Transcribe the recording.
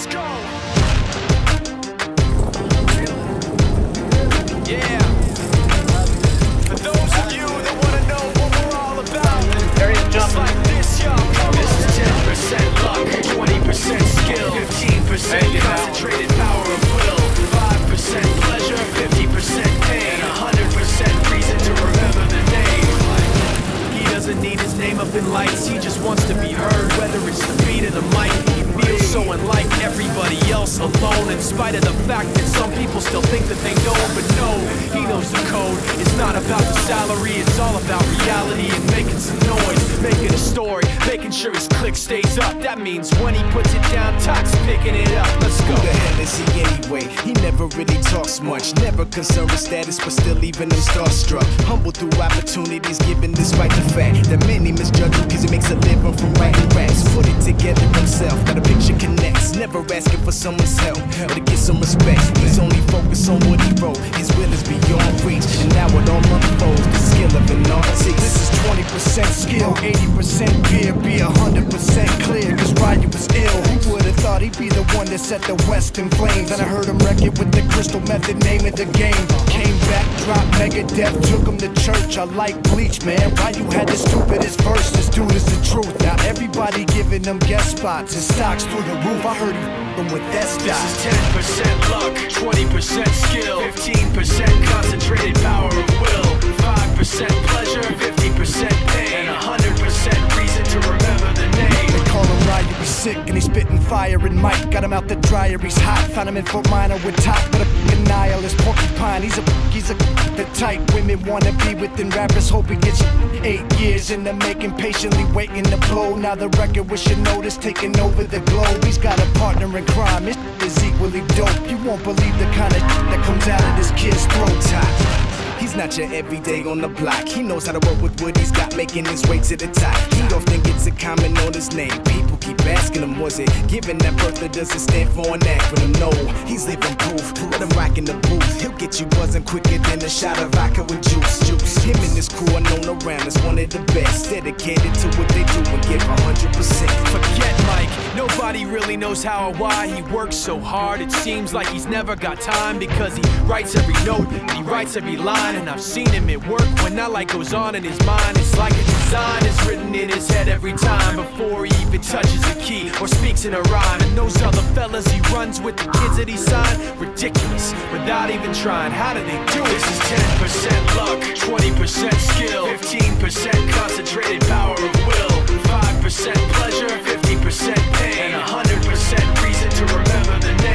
Let's go. Yeah. For those of you that want to know what we're all about, it's like this, y'all. This is 10% luck, 20% skill, 15% concentrated power of will, 5% pleasure, 50% pain, and 100% reason to remember the name. He doesn't need his name up in lights, he just wants to be heard, whether it's the beat of the mic. He feels so unlike everybody else, alone, in spite of the fact that some people still think that they know him, but no, he knows the code. It's not about the salary, it's all about reality and making some noise, making a story, making sure his click stays up. That means when he puts it down, Tox picking it up. Let's go. Who the hell is he anyway? He never really talks much, never concerned with status, but still leaving him starstruck. Humble through opportunities, given despite the fact that many misjudge him because he makes a living from writing raps. Put it together himself, got a picture connects, never asking for someone's help, but to get some respect. He's only focused on what he wrote, his will is beyond reach, and now it all unfolds, the skill of an artist. This is 20% skill, 80% fear, be 100% clear, cause Ryan was ill. Who would've thought he'd be the one that set the West in flames? And I heard him wreck it with the crystal method, name of the game. Came back, dropped Megadeth, took him to church. I like Bleach, man, why you had the stupidest verse? This dude is the truth. Now everybody giving them guest spots, his stocks through the roof. I heard he f***ing with that stock. This is 10% luck, 20% skill, 15% concentrated power of will, 5% pleasure, 50% pain, and 100% reason to remember the name. They call him Ryan, he's sick and he's spitting fire and Mike got him out the dryer, he's hot. Found him in Fort Minor with top, but a f***ing nihilist porcupine. He's the type women wanna be within rappers, hope he gets 8 years in the making, patiently waiting to blow. Now the record with your notice taking over the globe. He's got a partner in crime, his is equally dope. You won't believe the kind of that comes out of this kid's throat. He's not your everyday on the block. He knows how to work with what he's got, making his way to the top. He don't think it's a comment on his name. People keep asking him, was it given that birth, or does it stand for an acronym? No, he's living proof. Let him rock in the booth. He'll get you buzzing quicker than a shot of vodka with juice. Him and his crew are known around as one of the best, dedicated to what they do and give 100%. Forget Mike, nobody really knows how or why he works so hard. It seems like he's never got time, because he writes every note, he writes every line. And I've seen him at work when that light goes on in his mind. It's like a design is written in his head every time, before he even touches a key or speaks in a rhyme. And those other fellas he runs with, the kids that he signed, ridiculous, without even trying. How do they do it? This is 10% luck, 20% skill, 15% concentrated power of will, 5% pleasure, 50% pain, and 100% reason to remember the name.